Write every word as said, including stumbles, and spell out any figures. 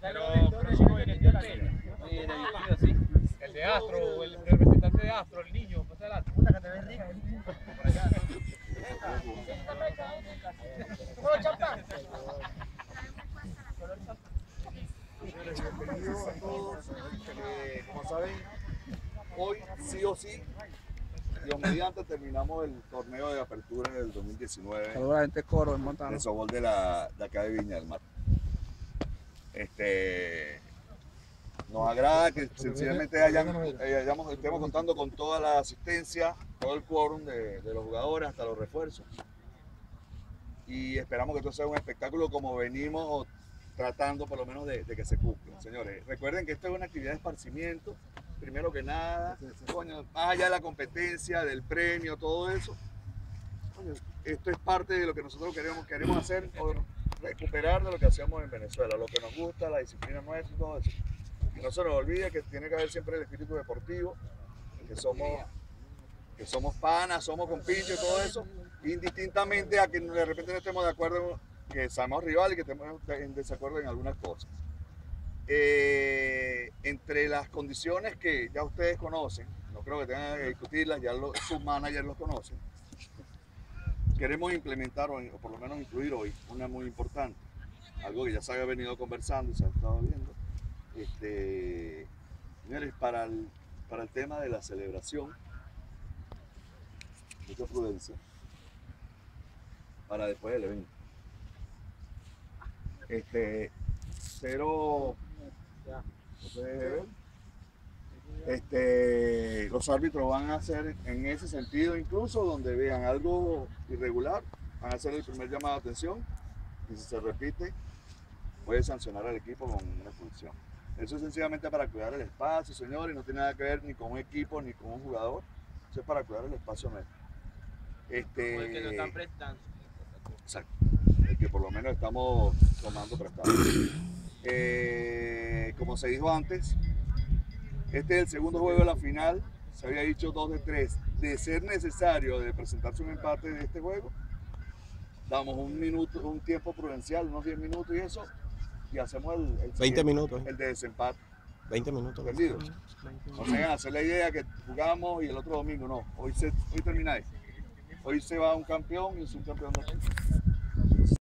Pero, pero ¿cómo viene el tren? El de Astro, el representante de Astro, el niño, pasa adelante. Puta que te bendiga. Por allá. ¿Cómo champán? Señores, bienvenidos a todos. Eh, como saben, hoy sí o sí, Dios mediante, terminamos el torneo de apertura del dos mil diecinueve. Saludos a la gente de Coro en Montana. El softball de, la, de acá de Viña del Mar. Este, nos agrada que sencillamente hayan, hayamos, estemos contando con toda la asistencia, todo el quórum de, de los jugadores, hasta los refuerzos. Y esperamos que esto sea un espectáculo como venimos tratando por lo menos de, de que se cumpla. Señores, recuerden que esto es una actividad de esparcimiento, primero que nada, coño, más allá de la competencia, del premio, todo eso. Coño, esto es parte de lo que nosotros queremos, queremos hacer, o recuperar de lo que hacíamos en Venezuela, lo que nos gusta, la disciplina nuestra y todo eso. Y no se nos olvide que tiene que haber siempre el espíritu deportivo, que somos, que somos panas, somos compinchos y todo eso, indistintamente a que de repente no estemos de acuerdo, que seamos rivales y que estemos en desacuerdo en algunas cosas. Eh, entre las condiciones que ya ustedes conocen, no creo que tengan que discutirlas, ya los, sus managers los conocen, queremos implementar, o por lo menos incluir hoy, una muy importante, algo que ya se había venido conversando y se ha estado viendo. Este, señores, para el, para el tema de la celebración, mucha prudencia, para después del evento. Este, cero, este, los árbitros van a hacer en ese sentido, incluso donde vean algo irregular, van a hacer el primer llamado de atención y si se repite, puede sancionar al equipo con una expulsión. Eso es sencillamente para cuidar el espacio, señores, no tiene nada que ver ni con un equipo ni con un jugador, eso es para cuidar el espacio nuestro. Este, Como el que nos están prestando. Exacto, el que por lo menos estamos tomando prestado. Eh, como se dijo antes, este es el segundo juego de la final, se había dicho dos de tres. De ser necesario de presentarse un empate de este juego, damos un minuto, un tiempo prudencial, unos diez minutos y eso, y hacemos el, el veinte minutos. El de desempate. veinte minutos. ¿Entendido? No se hagan hacer la idea que jugamos y el otro domingo no. Hoy, se, hoy termina eso. Hoy se va un campeón y un subcampeón de aquí.